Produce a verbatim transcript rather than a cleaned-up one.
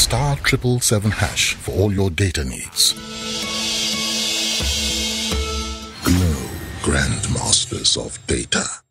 star triple seven hash for all your data needs. Glow, Grandmasters of Data.